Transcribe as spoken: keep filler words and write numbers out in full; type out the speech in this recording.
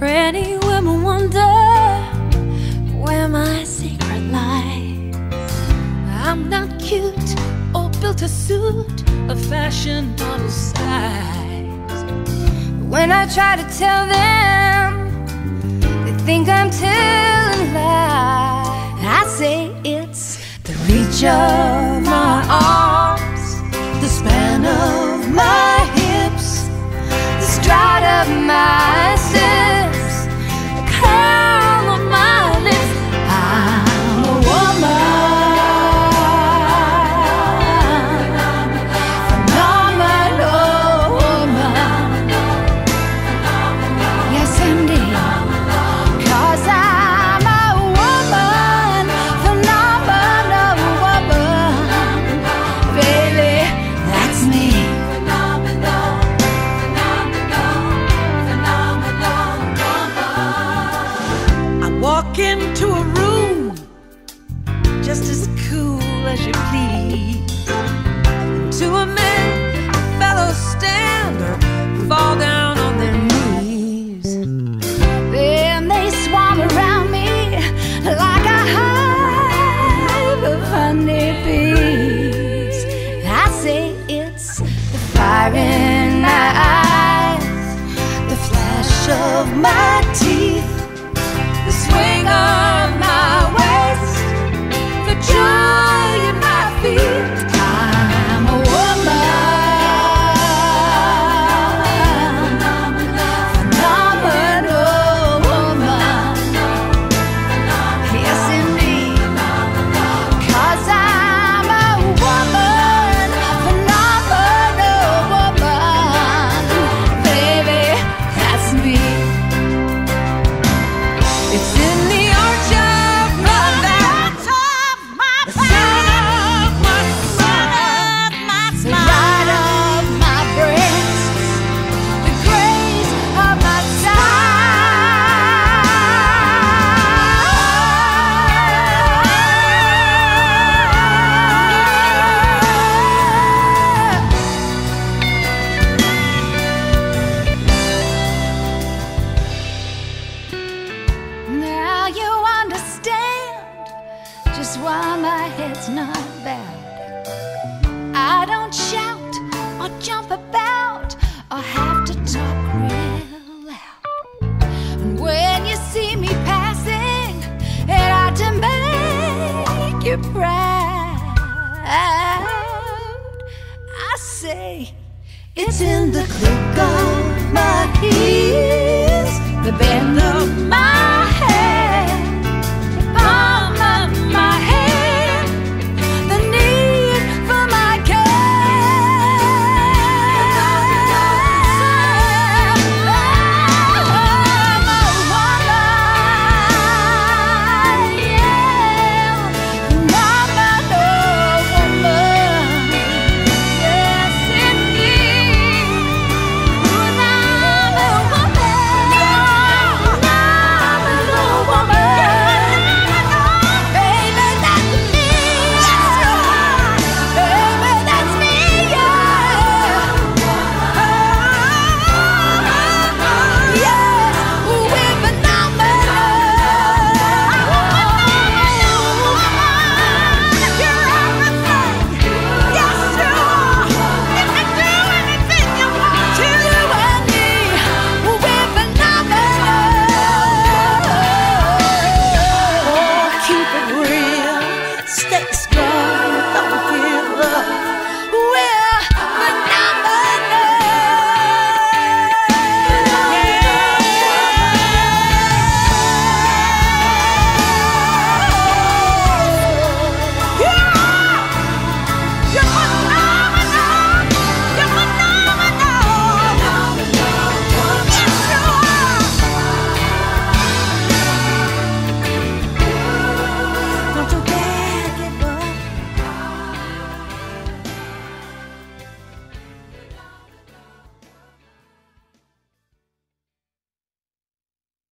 Pretty women wonder where my secret lies. I'm not cute or built a suit a fashion model size. When I try to tell them, they think I'm telling lies. I say it's the reach of my arms, the span of my hips, the stride of my steps, the curl of my lips. I'm a woman, phenomenal woman. Yes, indeed, 'cause I'm a woman, phenomenal woman. Baby, that's me. Walk into a room just as cool as you please. To a man, a fellow stander, fall down on their knees. Then they swarm around me like a hive of honeybees. I say it's the fire in my eyes, the flash of my teeth, the swing of my waist, the joy in my feet. I'm a woman, phenomenal woman. Yes, indeed, 'cause I'm a woman, phenomenal woman. Baby, that's me. It's in the arch of my back, the sound of my smile, the ride of my breasts, the grace of my Now you understand just why my head's not bowed. I don't shout or jump about or have to talk real loud. And when you see me passing, it ought to make you proud. I say it's in the click of my heels.